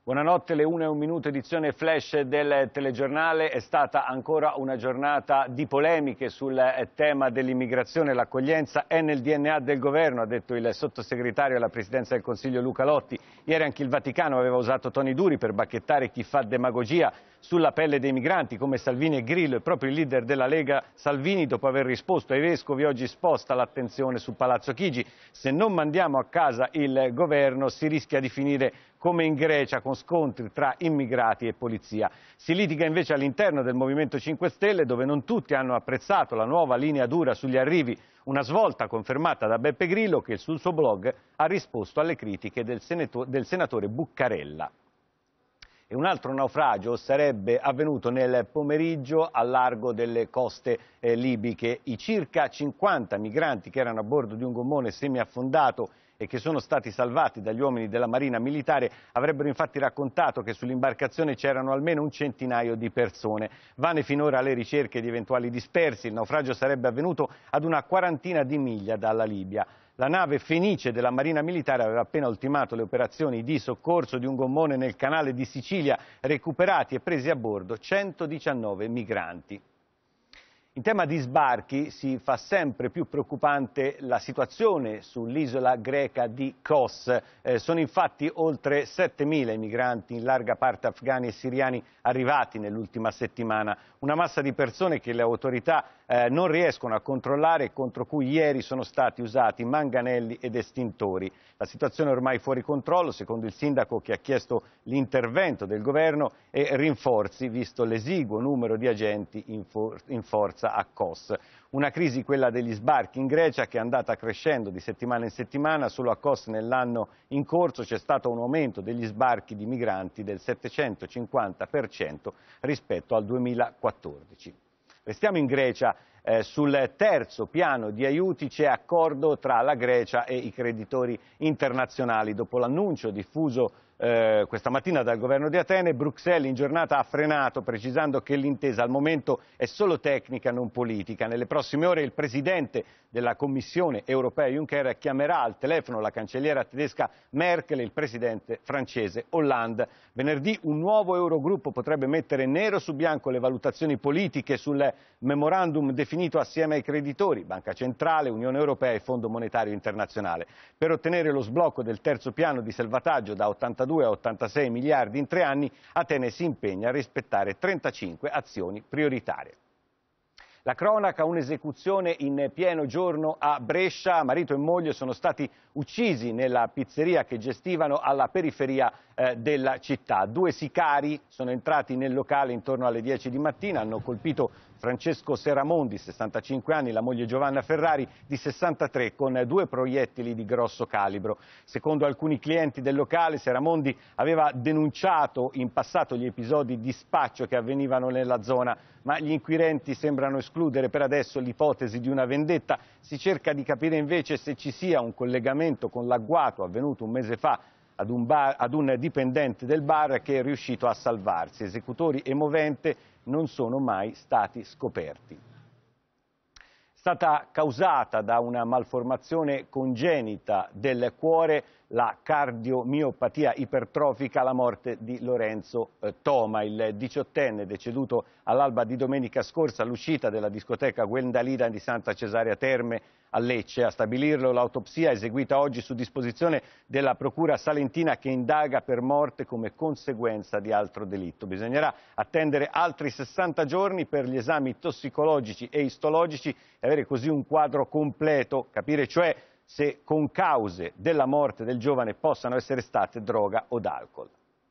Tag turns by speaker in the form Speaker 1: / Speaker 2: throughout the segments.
Speaker 1: Buonanotte, le 1:01, edizione flash del telegiornale. È stata ancora una giornata di polemiche sul tema dell'immigrazione. L'accoglienza è nel DNA del governo, ha detto il sottosegretario alla Presidenza del Consiglio Luca Lotti. Ieri anche il Vaticano aveva usato toni duri per bacchettare chi fa demagogia sulla pelle dei migranti come Salvini e Grillo, e proprio il leader della Lega Salvini, dopo aver risposto ai vescovi, oggi sposta l'attenzione su Palazzo Chigi. Se non mandiamo a casa il governo si rischia di finire come in Grecia, con scontri tra immigrati e polizia. Si litiga invece all'interno del Movimento 5 Stelle, dove non tutti hanno apprezzato la nuova linea dura sugli arrivi, una svolta confermata da Beppe Grillo, che sul suo blog ha risposto alle critiche del senatore Buccarella. E un altro naufragio sarebbe avvenuto nel pomeriggio al largo delle coste libiche. I circa 50 migranti che erano a bordo di un gommone semiaffondato e che sono stati salvati dagli uomini della Marina Militare avrebbero infatti raccontato che sull'imbarcazione c'erano almeno un centinaio di persone. Vane finora le ricerche di eventuali dispersi. Il naufragio sarebbe avvenuto ad una quarantina di miglia dalla Libia. La nave Fenice della Marina Militare aveva appena ultimato le operazioni di soccorso di un gommone nel canale di Sicilia, recuperati e presi a bordo 119 migranti. In tema di sbarchi si fa sempre più preoccupante la situazione sull'isola greca di Kos. Sono infatti oltre 7.000 i migranti, in larga parte afghani e siriani, arrivati nell'ultima settimana. Una massa di persone che le autorità non riescono a controllare e contro cui ieri sono stati usati manganelli ed estintori. La situazione è ormai fuori controllo, secondo il sindaco, che ha chiesto l'intervento del governo e rinforzi, visto l'esiguo numero di agenti in forza a Kos. Una crisi, quella degli sbarchi in Grecia, che è andata crescendo di settimana in settimana. Solo a Kos nell'anno in corso c'è stato un aumento degli sbarchi di migranti del 750% rispetto al 2014. Restiamo in Grecia. Sul terzo piano di aiuti c'è accordo tra la Grecia e i creditori internazionali. Dopo l'annuncio diffuso questa mattina dal governo di Atene, Bruxelles in giornata ha frenato, precisando che l'intesa al momento è solo tecnica, non politica. Nelle prossime ore il presidente della Commissione europea Juncker chiamerà al telefono la cancelliera tedesca Merkel e il presidente francese Hollande. Venerdì un nuovo Eurogruppo potrebbe mettere nero su bianco le valutazioni politiche sul memorandum definito assieme ai creditori, Banca Centrale, Unione Europea e Fondo Monetario Internazionale. Per ottenere lo sblocco del terzo piano di salvataggio da 82 a 86 miliardi in 3 anni, Atene si impegna a rispettare 35 azioni prioritarie. La cronaca, un'esecuzione in pieno giorno a Brescia. Marito e moglie sono stati uccisi nella pizzeria che gestivano alla periferia della città. 2 sicari sono entrati nel locale intorno alle 10 di mattina, hanno colpito Francesco Seramondi, 65 anni, la moglie Giovanna Ferrari, di 63, con 2 proiettili di grosso calibro. Secondo alcuni clienti del locale, Seramondi aveva denunciato in passato gli episodi di spaccio che avvenivano nella zona, ma gli inquirenti sembrano escludere per adesso l'ipotesi di una vendetta. Si cerca di capire invece se ci sia un collegamento con l'agguato avvenuto un mese fa ad un dipendente del bar che è riuscito a salvarsi. Esecutori e movente non sono mai stati scoperti. È stata causata da una malformazione congenita del cuore, la cardiomiopatia ipertrofica, la morte di Lorenzo Toma, il 18enne deceduto all'alba di domenica scorsa all'uscita della discoteca Gwendalina di Santa Cesarea Terme a Lecce. A stabilirlo l'autopsia eseguita oggi su disposizione della Procura salentina, che indaga per morte come conseguenza di altro delitto. Bisognerà attendere altri 60 giorni per gli esami tossicologici e istologici e avere così un quadro completo, capire cioè se concause della morte del giovane possano essere state droga o alcol.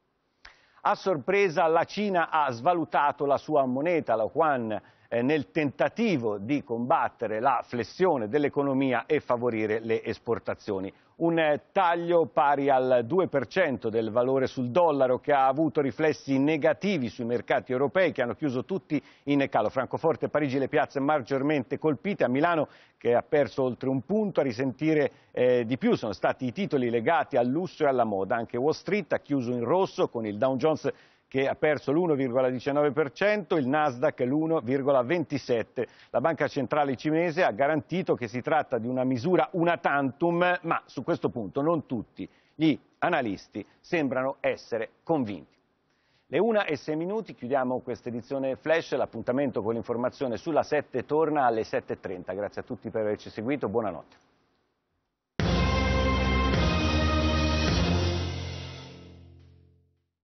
Speaker 1: A sorpresa la Cina ha svalutato la sua moneta, la yuan, nel tentativo di combattere la flessione dell'economia e favorire le esportazioni. Un taglio pari al 2% del valore sul dollaro, che ha avuto riflessi negativi sui mercati europei, che hanno chiuso tutti in calo. Francoforte e Parigi le piazze maggiormente colpite. A Milano, che ha perso oltre un punto, a risentire di più sono stati i titoli legati al lusso e alla moda. Anche Wall Street ha chiuso in rosso, con il Dow Jones che ha perso l'1,19%, il Nasdaq l'1,27%. La Banca Centrale Cinese ha garantito che si tratta di una misura una tantum, ma su questo punto non tutti gli analisti sembrano essere convinti. Le 1:06, chiudiamo questa edizione flash, l'appuntamento con l'informazione sulla 7 torna alle 7:30. Grazie a tutti per averci seguito, buonanotte.